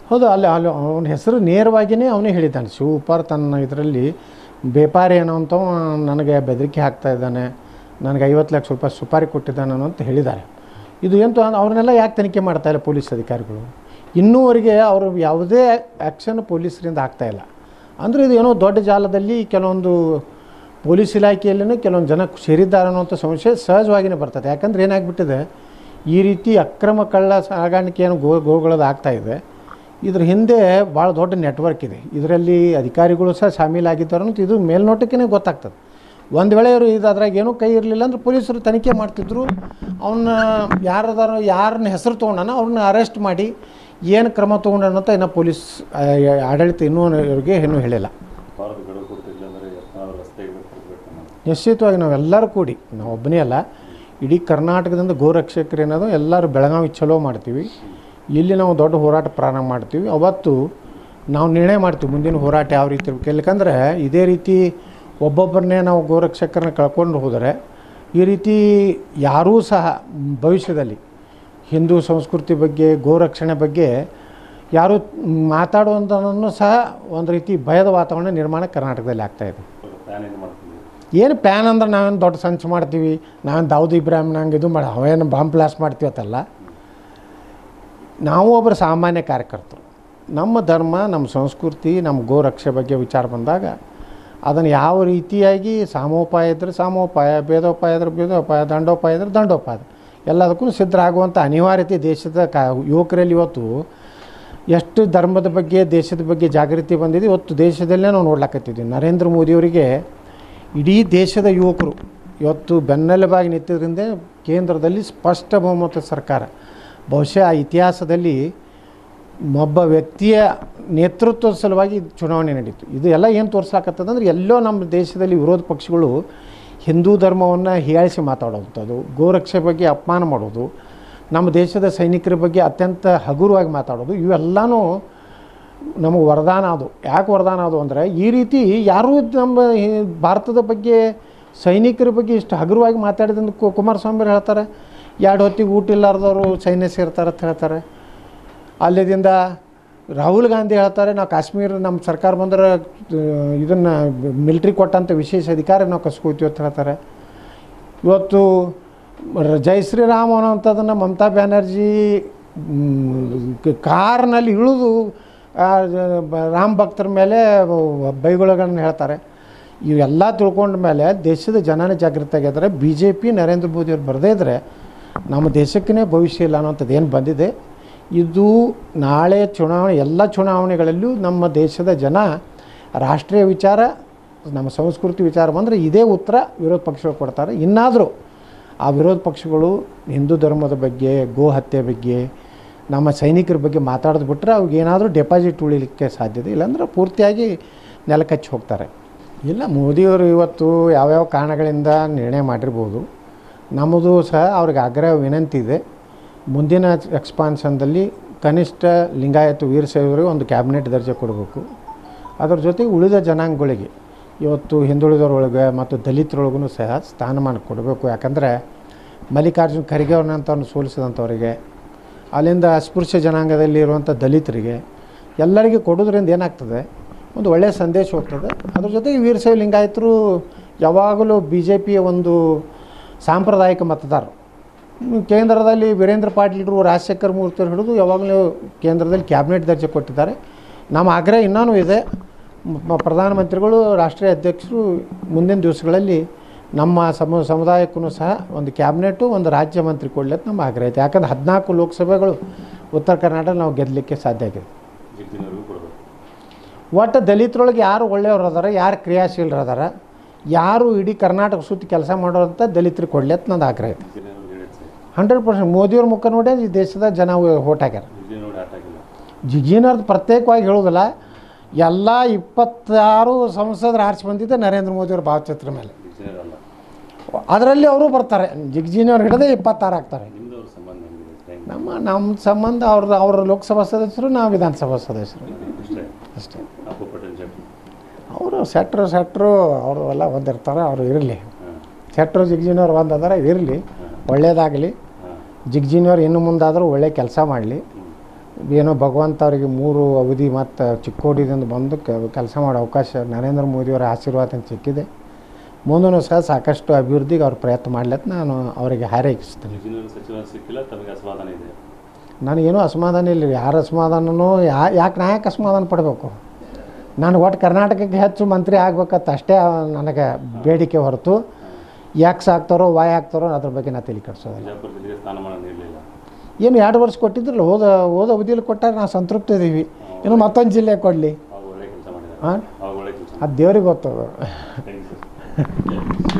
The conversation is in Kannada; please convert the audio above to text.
ಹೌದು, ಅಲ್ಲಿ ಅವನ ಹೆಸರು ನೇರವಾಗಿಯೇ ಅವನೇ ಹೇಳಿದ್ದಾನೆ. ಶಿವಕುಮಾರ್ ತನ್ನ ಇದರಲ್ಲಿ ವ್ಯಾಪಾರಿ ಅನ್ನೋಂಥವ ನನಗೆ ಬೆದರಿಕೆ ಹಾಕ್ತಾ ಇದ್ದಾನೆ, ನನಗೆ 50 ಲಕ್ಷ ರೂಪಾಯಿ ಸುಪಾರಿ ಕೊಟ್ಟಿದ್ದಾನೆ ಅಂತ ಹೇಳಿದ್ದಾರೆ. ಇದು ಎಂತೂ ಅವ್ರನ್ನೆಲ್ಲ ಯಾಕೆ ತನಿಖೆ ಮಾಡ್ತಾಯಿಲ್ಲ ಪೊಲೀಸ್ ಅಧಿಕಾರಿಗಳು? ಇನ್ನೂವರೆಗೆ ಅವರು ಯಾವುದೇ ಆ್ಯಕ್ಷನ್ ಪೊಲೀಸರಿಂದ ಆಗ್ತಾಯಿಲ್ಲ. ಅಂದರೆ ಇದು ಏನೋ ದೊಡ್ಡ ಜಾಲದಲ್ಲಿ ಕೆಲವೊಂದು ಪೊಲೀಸ್ ಇಲಾಖೆಯಲ್ಲೂ ಕೆಲವೊಂದು ಜನ ಸೇರಿದ್ದಾರೆ ಅನ್ನೋಂಥ ಸಮಸ್ಯೆ ಸಹಜವಾಗಿಯೇ ಬರ್ತದೆ. ಯಾಕಂದರೆ ಏನಾಗ್ಬಿಟ್ಟಿದೆ, ಈ ರೀತಿ ಅಕ್ರಮ ಕಳ್ಳ ಸಾಗಾಣಿಕೆ ಏನು ಗೋಗಳದು ಆಗ್ತಾಯಿದೆ, ಇದ್ರ ಹಿಂದೆ ಭಾಳ ದೊಡ್ಡ ನೆಟ್ವರ್ಕ್ ಇದೆ. ಇದರಲ್ಲಿ ಅಧಿಕಾರಿಗಳು ಸಹ ಶಾಮೀಲಾಗಿದ್ದಾರೆ ಅಂತ ಇದು ಮೇಲ್ನೋಟಕ್ಕೇ ಗೊತ್ತಾಗ್ತದೆ. ಒಂದು ವೇಳೆ ಇವರು ಅದ್ರಾಗ ಏನೂ ಕೈ ಇರಲಿಲ್ಲ ಅಂದರೆ ಪೊಲೀಸರು ತನಿಖೆ ಮಾಡ್ತಿದ್ರು. ಅವನ್ನ ಯಾರನ್ನ ಹೆಸರು ತೊಗೊಂಡಾನ ಅವ್ರನ್ನ ಅರೆಸ್ಟ್ ಮಾಡಿ ಏನು ಕ್ರಮ ತೊಗೊಂಡಾನ ಅಂತ ಇನ್ನೂ ಪೊಲೀಸ್ ಆಡಳಿತ ಇನ್ನೂವರೆಗೆ ಏನೂ ಹೇಳಿಲ್ಲ. ನಿಶ್ಚಿತವಾಗಿ ನಾವೆಲ್ಲರೂ ಕೂಡಿ, ನಾವು ಒಬ್ಬನೇ ಅಲ್ಲ, ಇಡೀ ಕರ್ನಾಟಕದಿಂದ ಗೋರಕ್ಷಕರು ಏನದು ಎಲ್ಲರೂ ಬೆಳಗಾವಿ ಚಲೋ ಮಾಡ್ತೀವಿ. ಇಲ್ಲಿ ನಾವು ದೊಡ್ಡ ಹೋರಾಟ ಪ್ರಾರಂಭ ಮಾಡ್ತೀವಿ. ಅವತ್ತು ನಾವು ನಿರ್ಣಯ ಮಾಡ್ತೀವಿ ಮುಂದಿನ ಹೋರಾಟ ಯಾವ ರೀತಿ ಇರಬೇಕು. ಯಾಕಂದರೆ ಇದೇ ರೀತಿ ಒಬ್ಬೊಬ್ಬರನ್ನೇ ನಾವು ಗೋರಕ್ಷಕರನ್ನ ಕಳ್ಕೊಂಡು ಹೋದರೆ ಈ ರೀತಿ ಯಾರೂ ಸಹ ಭವಿಷ್ಯದಲ್ಲಿ ಹಿಂದೂ ಸಂಸ್ಕೃತಿ ಬಗ್ಗೆ ಗೋರಕ್ಷಣೆ ಬಗ್ಗೆ ಯಾರು ಮಾತಾಡುವಂಥದ್ದನ್ನು ಸಹ ಒಂದು ರೀತಿ ಭಯದ ವಾತಾವರಣ ನಿರ್ಮಾಣ ಕರ್ನಾಟಕದಲ್ಲಿ ಆಗ್ತಾಯಿದೆ. ಏನು ಪ್ಯಾನ್ ಅಂದ್ರೆ ನಾವೇನು ದೊಡ್ಡ ಸಂಚು ಮಾಡ್ತೀವಿ, ನಾವೇನು ದಾವೂದ್ ಇಬ್ರಾಹಿಂ ನಂಗೆ ಇದು ಮಾಡಿ ಅವೇನು ಬಾಂಬ್ ಬ್ಲಾಸ್ಟ್ ಮಾಡ್ತೀವಿ ಅಂತಲ್ಲ. ನಾವು ಒಬ್ಬರು ಸಾಮಾನ್ಯ ಕಾರ್ಯಕರ್ತರು. ನಮ್ಮ ಧರ್ಮ, ನಮ್ಮ ಸಂಸ್ಕೃತಿ, ನಮ್ಮ ಗೋರಕ್ಷೆ ಬಗ್ಗೆ ವಿಚಾರ ಬಂದಾಗ ಅದನ್ನು ಯಾವ ರೀತಿಯಾಗಿ ಸಾಮೋಪಾಯ ಇದ್ದರೆ ಸಾಮೋಪಾಯ, ಭೇದೋಪಾಯ ಇದ್ದರೆ ಭೇದೋಪಾಯ, ದಂಡೋಪಾಯ ಇದ್ದರೆ ದಂಡೋಪಾಯ, ಎಲ್ಲದಕ್ಕೂ ಸಿದ್ಧರಾಗುವಂಥ ಅನಿವಾರ್ಯತೆ ದೇಶದ ಯುವಕರಲ್ಲಿ ಇವತ್ತು ಎಷ್ಟು ಧರ್ಮದ ಬಗ್ಗೆ, ದೇಶದ ಬಗ್ಗೆ ಜಾಗೃತಿ ಬಂದಿದೆ. ಇವತ್ತು ದೇಶದಲ್ಲೇ ನಾವು ನೋಡ್ಲಾಕತ್ತಿದ್ದೀವಿ. ನರೇಂದ್ರ ಮೋದಿಯವರಿಗೆ ಇಡೀ ದೇಶದ ಯುವಕರು ಇವತ್ತು ಬೆನ್ನೆಲುಬಾಗಿ ನಿಂತಿದ್ದರಿಂದ ಕೇಂದ್ರದಲ್ಲಿ ಸ್ಪಷ್ಟ ಬಹುಮತ ಸರ್ಕಾರ. ಬಹುಶಃ ಆ ಇತಿಹಾಸದಲ್ಲಿ ಒಬ್ಬ ವ್ಯಕ್ತಿಯ ನೇತೃತ್ವದ ಸಲುವಾಗಿ ಚುನಾವಣೆ ನಡೀತು. ಇದು ಎಲ್ಲ ಏನು ತೋರಿಸ್ಲಾಕತ್ತದಂದ್ರೆ ಎಲ್ಲೋ ನಮ್ಮ ದೇಶದಲ್ಲಿ ವಿರೋಧ ಪಕ್ಷಗಳು ಹಿಂದೂ ಧರ್ಮವನ್ನು ಹೀಯಾಳಿಸಿ ಮಾತಾಡೋವಂಥದ್ದು, ಗೋರಕ್ಷೆ ಬಗ್ಗೆ ಅಪಮಾನ ಮಾಡೋದು, ನಮ್ಮ ದೇಶದ ಸೈನಿಕರ ಬಗ್ಗೆ ಅತ್ಯಂತ ಹಗುರವಾಗಿ ಮಾತಾಡೋದು, ಇವೆಲ್ಲನೂ ನಮಗೆ ವರದಾನ ಅದು. ಯಾಕೆ ವರದಾನ ಅದು ಅಂದರೆ ಈ ರೀತಿ ಯಾರೂ ನಮ್ಮ ಭಾರತದ ಬಗ್ಗೆ, ಸೈನಿಕರ ಬಗ್ಗೆ ಇಷ್ಟು ಹಗುರವಾಗಿ ಮಾತಾಡಿದಂದು ಕುಮಾರಸ್ವಾಮಿ ಹೇಳ್ತಾರೆ. 2 ಹೊತ್ತಿಗೆ ಊಟ ಇಲ್ಲಾರ್ದವರು ಸೈನ್ಯ ಸೇರ್ತಾರೆ ಅಂತ ಹೇಳ್ತಾರೆ. ಅಲ್ಲಿದಿಂದ ರಾಹುಲ್ ಗಾಂಧಿ ಹೇಳ್ತಾರೆ, ನಾವು ಕಾಶ್ಮೀರ ನಮ್ಮ ಸರ್ಕಾರ ಬಂದರೆ ಇದನ್ನು ಮಿಲ್ಟ್ರಿ ಕೊಟ್ಟಂಥ ವಿಶೇಷ ಅಧಿಕಾರ ನಾವು ಕಸ್ಕೋತೀವಿ ಅಂತ ಹೇಳ್ತಾರೆ. ಇವತ್ತು ಜೈ ಶ್ರೀರಾಮ್ ಅನ್ನೋಂಥದ್ದನ್ನು ಮಮತಾ ಬ್ಯಾನರ್ಜಿ ಕಾರ್ನಲ್ಲಿ ಇಳಿದು ರಾಮ ಭಕ್ತರ ಮೇಲೆ ಬೈಗುಳಗಳನ್ನು ಹೇಳ್ತಾರೆ. ಇವೆಲ್ಲ ತಿಳ್ಕೊಂಡ ಮೇಲೆ ದೇಶದ ಜನನೇ ಜಾಗೃತಿ ಆಗಿದ್ದಾರೆ. BJP ನರೇಂದ್ರ ಮೋದಿಯವ್ರು ಬರದೇ ಇದ್ದರೆ ನಮ್ಮ ದೇಶಕ್ಕೇ ಭವಿಷ್ಯ ಇಲ್ಲ ಅನ್ನೋಂಥದ್ದು ಏನು ಬಂದಿದೆ. ಇದು ನಾಳೆ ಚುನಾವಣೆ, ಎಲ್ಲ ಚುನಾವಣೆಗಳಲ್ಲೂ ನಮ್ಮ ದೇಶದ ಜನ ರಾಷ್ಟ್ರೀಯ ವಿಚಾರ, ನಮ್ಮ ಸಂಸ್ಕೃತಿ ವಿಚಾರ ಬಂದರೆ ಇದೇ ಉತ್ತರ ವಿರೋಧ ಪಕ್ಷಗಳು ಕೊಡ್ತಾರೆ. ಇನ್ನಾದರೂ ಆ ವಿರೋಧ ಪಕ್ಷಗಳು ಹಿಂದೂ ಧರ್ಮದ ಬಗ್ಗೆ, ಗೋ ಹತ್ಯೆ ಬಗ್ಗೆ, ನಮ್ಮ ಸೈನಿಕರ ಬಗ್ಗೆ ಮಾತಾಡೋದು ಬಿಟ್ಟರೆ ಅವ್ರಿಗೇನಾದರೂ ಡೆಪಾಸಿಟ್ ಉಳಿಲಿಕ್ಕೆ ಸಾಧ್ಯತೆ, ಇಲ್ಲಾಂದ್ರೆ ಪೂರ್ತಿಯಾಗಿ ನೆಲಕಚ್ಚಿ ಹೋಗ್ತಾರೆ. ಇಲ್ಲ, ಮೋದಿಯವರು ಇವತ್ತು ಯಾವ್ಯಾವ ಕಾರಣಗಳಿಂದ ನಿರ್ಣಯ ಮಾಡಿರ್ಬೋದು. ನಮ್ಮದು ಸಹ ಅವ್ರಿಗೆ ಆಗ್ರಹ ವಿನಂತಿ ಇದೆ. ಮುಂದಿನ ಎಕ್ಸ್ಪಾನ್ಷನ್ದಲ್ಲಿ ಕನಿಷ್ಠ ಲಿಂಗಾಯತ ವೀರಶೈವರಿಗೆ ಒಂದು ಕ್ಯಾಬಿನೆಟ್ ದರ್ಜೆ ಕೊಡಬೇಕು. ಅದರ ಜೊತೆಗೆ ಉಳಿದ ಜನಾಂಗಗಳಿಗೆ ಇವತ್ತು ಹಿಂದುಳಿದವರೊಳಗೆ ಮತ್ತು ದಲಿತರೊಳಗೂ ಸಹ ಸ್ಥಾನಮಾನ ಕೊಡಬೇಕು. ಯಾಕಂದರೆ ಮಲ್ಲಿಕಾರ್ಜುನ ಖರ್ಗೆ ಅವ್ರನ್ನಂಥವ್ರನ್ನ ಸೋಲಿಸಿದಂಥವರಿಗೆ, ಅಲ್ಲಿಂದ ಅಸ್ಪೃಶ್ಯ ಜನಾಂಗದಲ್ಲಿ ಇರುವಂಥ ದಲಿತರಿಗೆ ಎಲ್ಲರಿಗೂ ಕೊಡೋದ್ರಿಂದ ಏನಾಗ್ತದೆ, ಒಂದು ಒಳ್ಳೆಯ ಸಂದೇಶ ಹೋಗ್ತದೆ. ಅದ್ರ ಜೊತೆಗೆ ವೀರಶೈವ ಲಿಂಗಾಯತರು ಯಾವಾಗಲೂ BJPಯ ಒಂದು ಸಾಂಪ್ರದಾಯಿಕ ಮತದಾರರು. ಕೇಂದ್ರದಲ್ಲಿ ವೀರೇಂದ್ರ ಪಾಟೀಲ್ರು, ರಾಜಶೇಖರ್ ಮೂರ್ತಿಯವರು ಹಿಡಿದು ಯಾವಾಗಲೂ ಕೇಂದ್ರದಲ್ಲಿ ಕ್ಯಾಬಿನೆಟ್ ದರ್ಜೆ ಕೊಟ್ಟಿದ್ದಾರೆ. ನಮ್ಮ ಆಗ್ರಹ ಇನ್ನೂ ಇದೆ. ಪ್ರಧಾನಮಂತ್ರಿಗಳು, ರಾಷ್ಟ್ರೀಯ ಅಧ್ಯಕ್ಷರು ಮುಂದಿನ ದಿವಸಗಳಲ್ಲಿ ನಮ್ಮ ಸಮುದಾಯಕ್ಕೂ ಸಹ ಒಂದು ಕ್ಯಾಬಿನೆಟು, ಒಂದು ರಾಜ್ಯ ಮಂತ್ರಿ ಕೊಡಲಿ ಅಂತ ನಮ್ಮ ಆಗ್ರಹ ಐತೆ. ಯಾಕಂದ್ರೆ 14 ಲೋಕಸಭೆಗಳು ಉತ್ತರ ಕರ್ನಾಟಕ ನಾವು ಗೆಲ್ಲಲಿಕ್ಕೆ ಸಾಧ್ಯ ಆಗಿದೆ. ಒಟ್ಟು ದಲಿತರೊಳಗೆ ಯಾರು ಒಳ್ಳೆಯವ್ರು ಅದಾರ, ಯಾರು ಕ್ರಿಯಾಶೀಲರು ಅದಾರ, ಯಾರು ಇಡೀ ಕರ್ನಾಟಕ ಸುತ್ತಿ ಕೆಲಸ ಮಾಡೋರಂಥ ದಲಿತರಿಗೆ ಕೊಡಲಿ ಅಂತ ನಂದು ಆಗ್ರಹ ಐತೆ. 100% ಮೋದಿಯವ್ರ ಮುಖ ನೋಡಿ ಈ ದೇಶದ ಜನ ಓಟ್ ಹಾಕ್ಯಾರ. ಜಿಗಿನವ್ರದ್ದು ಪ್ರತ್ಯೇಕವಾಗಿ ಹೇಳೋದಿಲ್ಲ, ಎಲ್ಲ 26 ಸಂಸದರು ಆರಿಸಿ ಬಂದಿದ್ದೆ ನರೇಂದ್ರ ಮೋದಿಯವ್ರ ಭಾವಚಿತ್ರ ಮೇಲೆ. ಅದರಲ್ಲಿ ಅವರು ಬರ್ತಾರೆ. ಜಿಗ್ಜಿನವ್ರು ಹಿಡಿದೇ 26 ಆಗ್ತಾರೆ. ನಮ್ಮ ಸಂಬಂಧ ಅವ್ರ ಲೋಕಸಭಾ ಸದಸ್ಯರು, ನಾವು ವಿಧಾನಸಭಾ ಸದಸ್ಯರು ಅಷ್ಟೇ. ಅವರು ಸೆಟ್ರು ಅವರು ಎಲ್ಲ ಒಂದಿರ್ತಾರೆ. ಅವರು ಇರಲಿ, ಸೆಟ್ರು ಜಿಗ್ಜಿನವ್ರು ಒಂದು ಇರಲಿ, ಒಳ್ಳೆಯದಾಗಲಿ. ಜಿಗ್ಜಿನವ್ರು ಇನ್ನು ಮುಂದಾದರೂ ಒಳ್ಳೆ ಕೆಲಸ ಮಾಡಲಿ. ಏನೋ ಭಗವಂತ ಅವರಿಗೆ 3 ಅವಧಿ ಮತ್ತು ಚಿಕ್ಕೋಡಿದಿಂದ ಬಂದು ಕೆಲಸ ಮಾಡೋ ಅವಕಾಶ ನರೇಂದ್ರ ಮೋದಿಯವರ ಆಶೀರ್ವಾದ ಸಿಕ್ಕಿದೆ. ಮುಂದೂ ಸಹ ಸಾಕಷ್ಟು ಅಭಿವೃದ್ಧಿಗೆ ಅವ್ರು ಪ್ರಯತ್ನ ಮಾಡ್ಲತ್ತ ನಾನು ಅವರಿಗೆ ಹಾರೈಸ್ತೀನಿ. ನನಗೇನು ಅಸಮಾಧಾನ ಇಲ್ಲ. ಯಾರ ಅಸಮಾಧಾನನೂ ಯಾಕೆ ನಾಯಕ ಅಸಮಾಧಾನ ಪಡಬೇಕು? ನಾನು ಒಟ್ಟು ಕರ್ನಾಟಕಕ್ಕೆ ಹೆಚ್ಚು ಮಂತ್ರಿ ಆಗ್ಬೇಕಂತ ಅಷ್ಟೇ ನನಗೆ ಬೇಡಿಕೆ ಹೊರತು ಯಾಕೆ ಆಗ್ತಾರೋ ಆಗ್ತಾರೋ ಅದ್ರ ಬಗ್ಗೆ ನಾನು ತಲೆ ಕೆಡಿಸೋದಿಲ್ಲ. ಏನು 2 ವರ್ಷ ಕೊಟ್ಟಿದ್ರಲ್ಲ, ಹೋದ ಅವಧಿಯಲ್ಲಿ ಕೊಟ್ಟಾರೆ ನಾವು ಸಂತೃಪ್ತಿ ಇದ್ದೀವಿ. ಇನ್ನು ಮತ್ತೊಂದು ಜಿಲ್ಲೆ ಕೊಡಲಿ, ಹಾಂ ಅದು ದೇವ್ರಿಗೆ ಗೊತ್ತದು.